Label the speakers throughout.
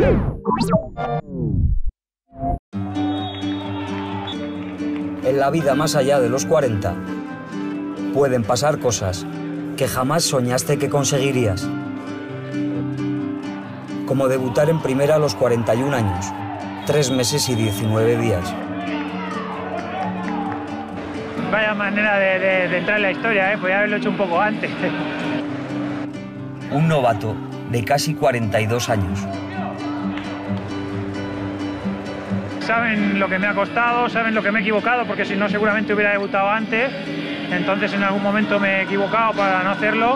Speaker 1: En la vida más allá de los 40, pueden pasar cosas que jamás soñaste que conseguirías. Como debutar en primera a los 41 años, 3 meses y 19 días.
Speaker 2: Vaya manera de entrar en la historia, podía haberlo hecho un poco antes.
Speaker 1: Un novato de casi 42 años.
Speaker 2: Saben lo que me ha costado, saben lo que me he equivocado, porque si no seguramente hubiera debutado antes. Entonces en algún momento me he equivocado para no hacerlo.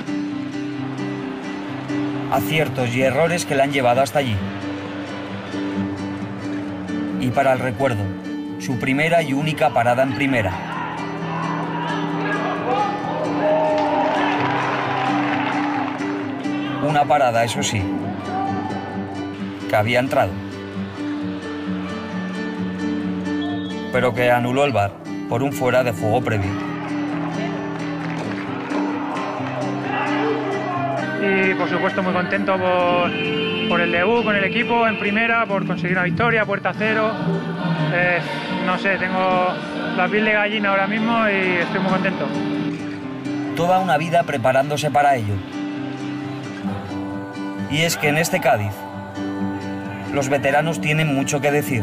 Speaker 1: Aciertos y errores que le han llevado hasta allí. Y para el recuerdo, su primera y única parada en primera. Una parada, eso sí, que había entrado, pero que anuló el VAR por un fuera de juego previo.
Speaker 2: Y por supuesto muy contento por el debut con el equipo en primera, por conseguir una victoria, puerta cero. No sé, tengo la piel de gallina ahora mismo y estoy muy contento.
Speaker 1: Toda una vida preparándose para ello. Y es que en este Cádiz, los veteranos tienen mucho que decir.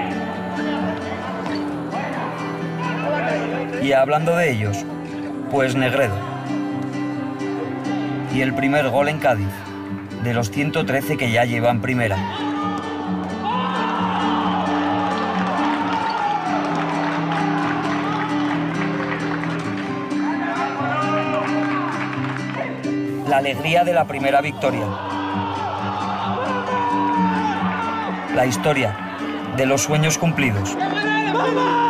Speaker 1: Y hablando de ellos, pues Negredo. Y el primer gol en Cádiz, de los 113 que ya llevan primera. La alegría de la primera victoria. La historia de los sueños cumplidos.